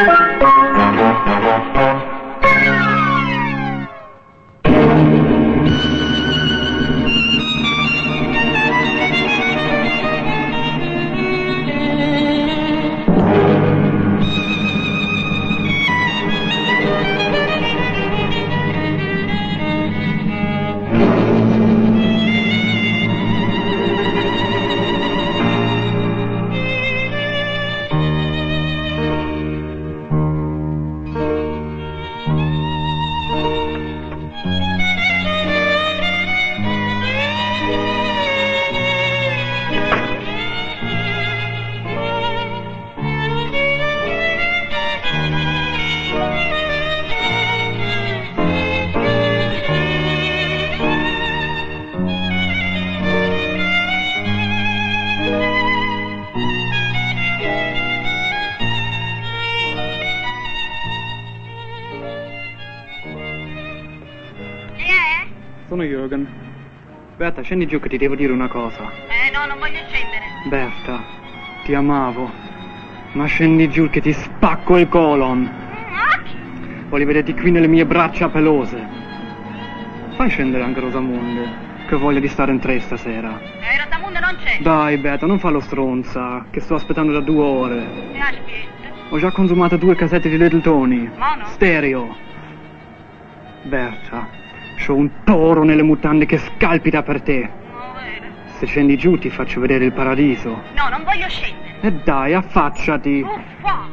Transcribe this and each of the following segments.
Sono Jürgen. Berta, scendi giù che ti devo dire una cosa. No, non voglio scendere. Berta, ti amavo. Ma scendi giù che ti spacco il colon. Voglio vederti qui nelle mie braccia pelose. Fai scendere anche Rosamunde, che ho voglia di stare in tre stasera. Rosamunde non c'è. Dai, Berta, non fallo stronza, che sto aspettando da 2 ore. Aspetta. Ho già consumato 2 casette di Little Tony. Mono? Stereo. Berta, c'ho un toro nelle mutande che scalpita per te. Se scendi giù ti faccio vedere il paradiso. No, non voglio scendere. E dai, affacciati. Uffa!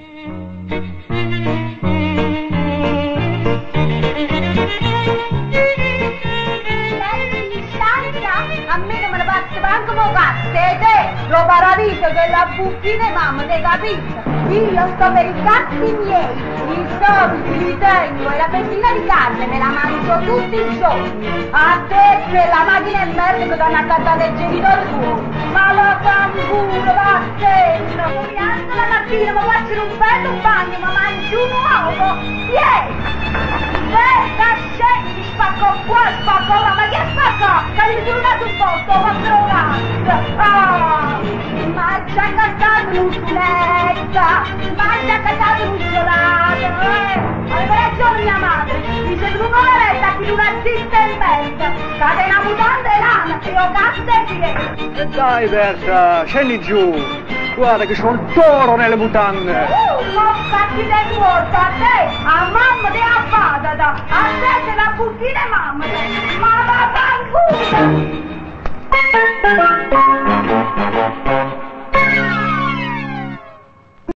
A me non me ne passa manco un cazzo, e te, lo paradiso che la buchina mamma, te capisci? Io sto per i cazzi miei, i soldi li tengo e la fettina di carne me la mangio tutti i giorni. A te che la macchina è merda che danno a cantare il genitore tuo. Ma la fanculo, vattene! Mi alzo la mattina, mi faccio un bello bagno, mi mangio un uovo, Aspetta, scendi, spacco qua, spacco là, ma chi spacco? Che mi sono dato un posto, ma ma ci ha cantato un'unsuletta, ma ci ha cantato un gelato, aveva ragione mia madre, dice che una letta qui una zitta e mezza, catena mutande e lana, e io cazzo e piede. E dai, Berta, scendi giù. Guarda che c'ho un toro nelle mutande. Ma cazzo del morto, a te, a mamma te la patata, a te te la buchina e mamma, ma la fanculo!